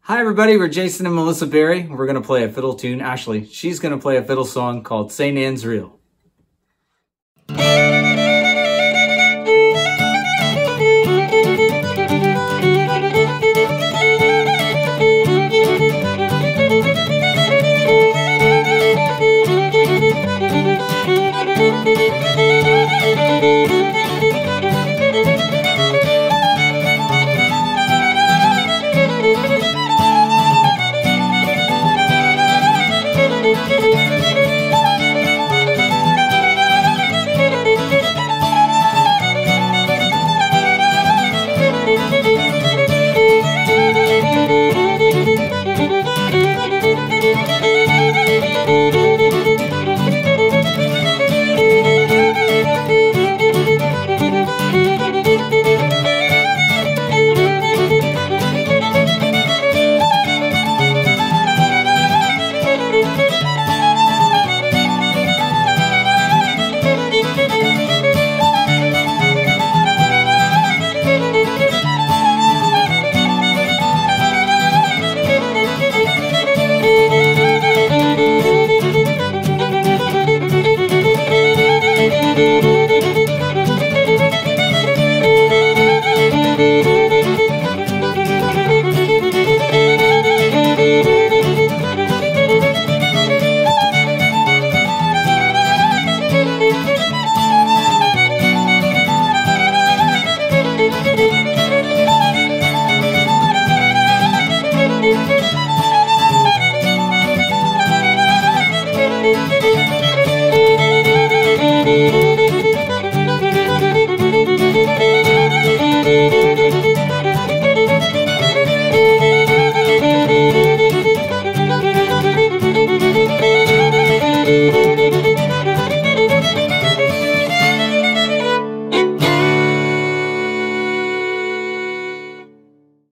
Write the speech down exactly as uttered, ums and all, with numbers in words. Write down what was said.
Hi everybody, we're Jason and Melissa Berry. We're going to play a fiddle tune. Actually, she's going to play a fiddle song called Saint Anne's Reel.